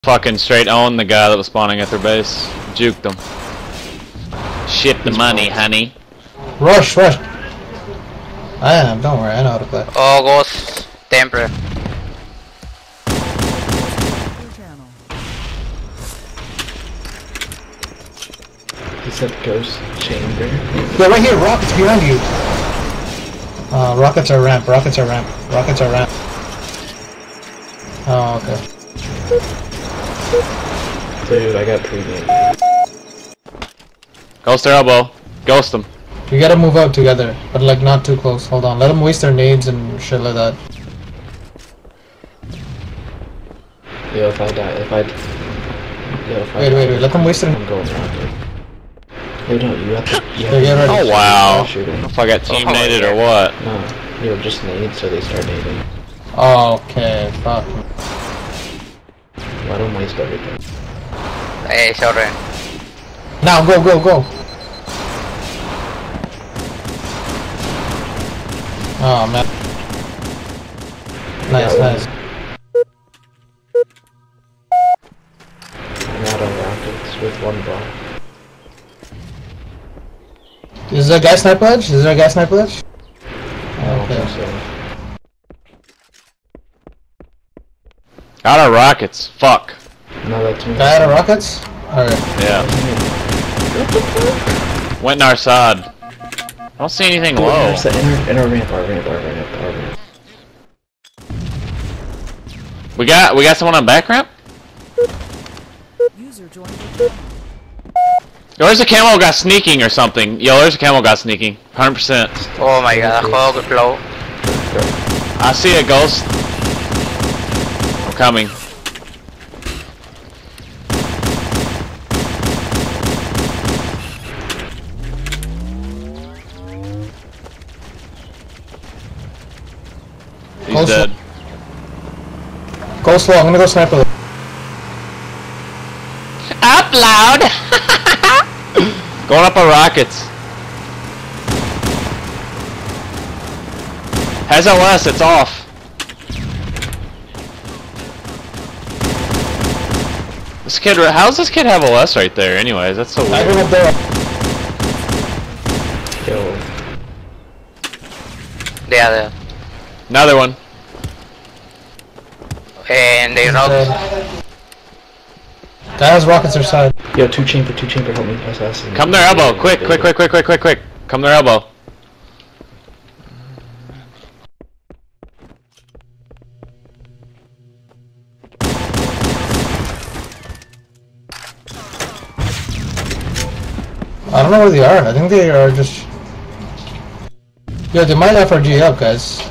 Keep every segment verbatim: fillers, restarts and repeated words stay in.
Fucking straight owned the guy that was spawning at their base. Juked them. Ship the money, honey. Rush, rush. I am, don't worry, I know how to play. Oh, Ghost Temper. He said Ghost Chamber. Yeah, right here, rockets behind you. Uh, rockets are ramp, rockets are ramp, rockets are ramp. Oh, okay. Dude, I got pregame. Ghost their elbow. Ghost them. We gotta move out together, but like not too close. Hold on, let them waste their nades and shit like that. Yo, if I die, if I... Yo, if I Wait, die, wait, wait, let them waste their... I'm going rocket. Yo, no, you have to... You have Yeah, get to ready. Oh wow. shoot him. If I got team Oh, naded yeah. or what? No, yo, just nade so they start nading. Okay, fuck. Let them waste everything. Hey, sorry. Now, go, go, go. Oh, man. Nice, Yeah, nice. I'm out on rockets with one block. Is there a guy sniper edge? Is there a guy sniper edge? I don't think Okay. so. Got our rockets. Fuck. No, that's me. Guy out of rockets? Alright. Yeah. Went in our side. I don't see anything Dude, low. there's the inner, inner ramp, our ramp, our ramp, our ramp. We got we got someone on back ramp? User joined the channel. Yo, there's a camo guy sneaking or something. Yo, there's a camo guy sneaking. one hundred percent. Oh my god, hog flow. I see a ghost. I'm coming. He's Ghost dead. Go slow, I'm gonna go sniper. Up loud! Going up on rockets. Has O S, it's off. This kid, how's this kid have O S right there anyways? That's so I weird. go up there. Yo, They are there. Another one. And they He's rock. dead. Guy has rockets their side. yo, two chamber, two chamber, help me assassinate. Come their elbow, quick, quick, quick, quick, quick, quick, quick. Come their elbow. I don't know where they are. I think they are just... Yo, they might F R G up, guys.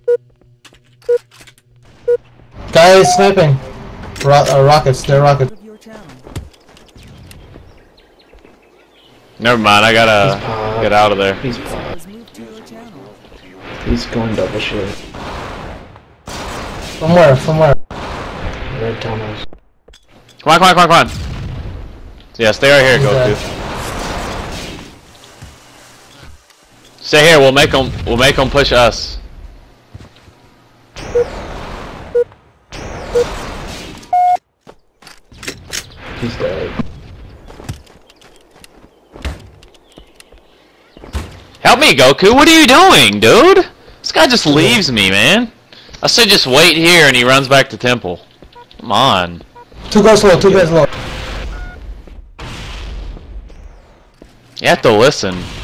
Guy is sniping. Ro uh, rockets, they're rockets. Of your channel. Never mind, I He's gotta popped. get out of there. He's popped. Has moved to your channel. He's going double shield. From where? From where? Red tunnels. Come on, come on, come on, come on. Yeah, stay right here, He's Goku. dead. Stay here, we'll make them, we'll make them push us. He's dead. Help me, Goku, what are you doing, dude? This guy just leaves me, man. I said just wait here and he runs back to temple. Come on. Two guys low, two guys low. You have to listen.